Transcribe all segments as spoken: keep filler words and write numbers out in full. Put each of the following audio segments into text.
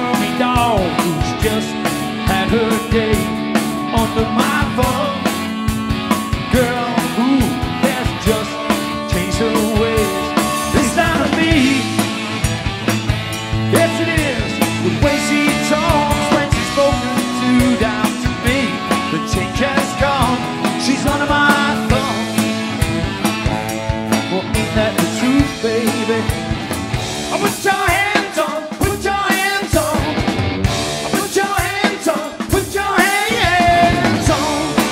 me doll who's just had her day under my thumb. Girl who has just changed her ways. It's not me. Yes it is, the way she talks when she's spoken to down to me. The change has gone, she's under my thumb. Well, ain't that the truth, baby? I put your hands on, put your hands on. I put your hands on, put your hands on.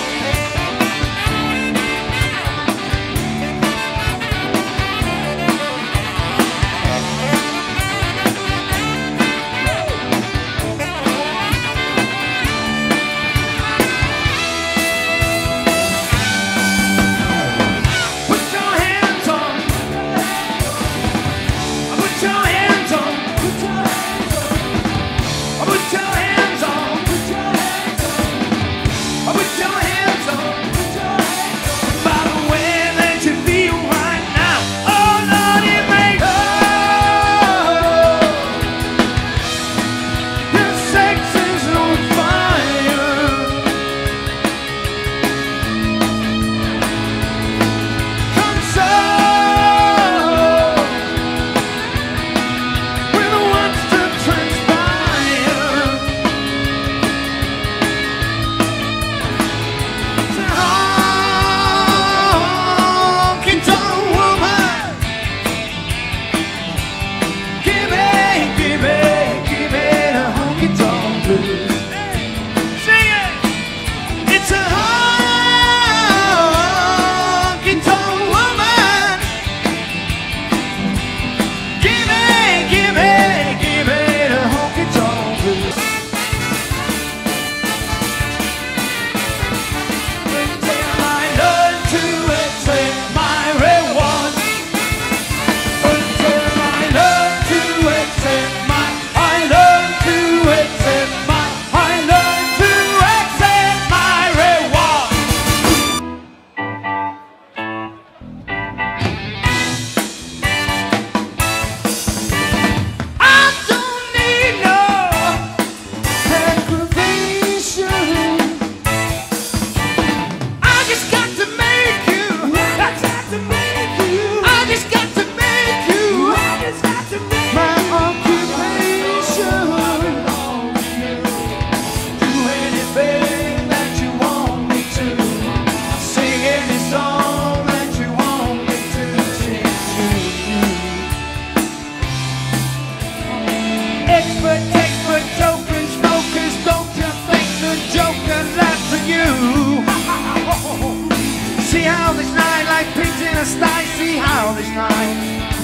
See how this night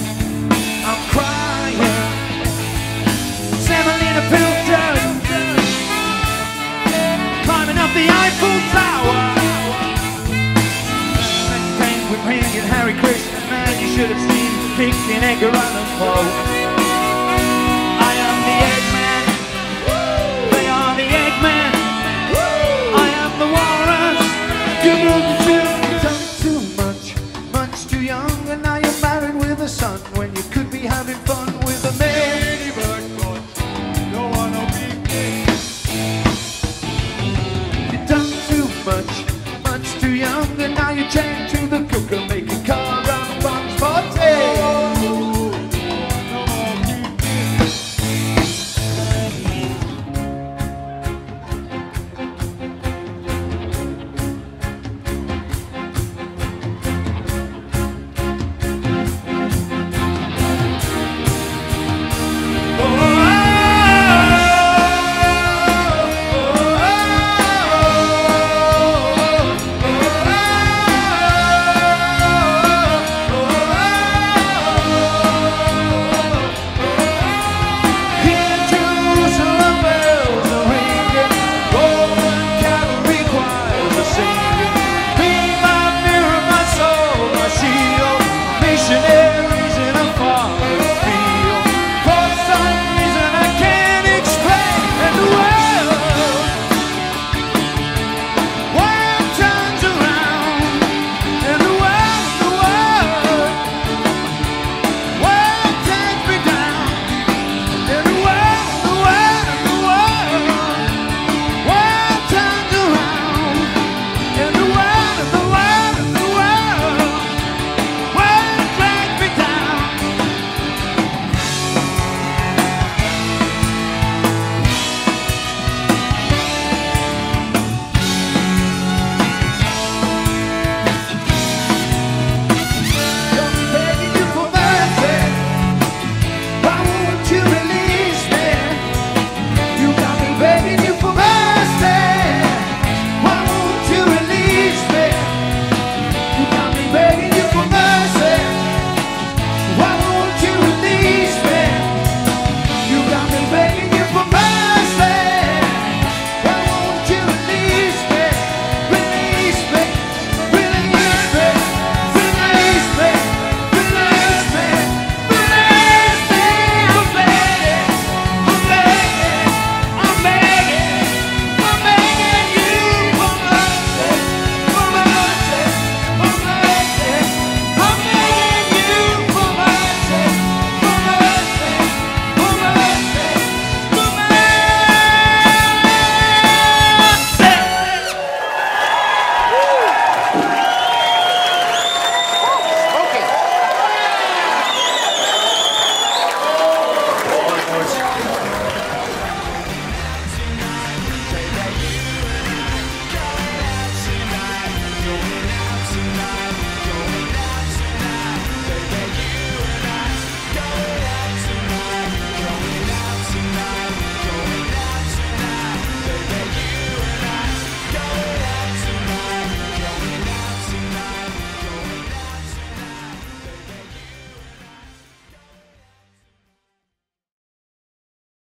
I'm crying. Semolina filter, climbing up the Eiffel Tower. Next time we're ringing Harry Christmas, man, you should have seen Pink and Edgar Allan Poe.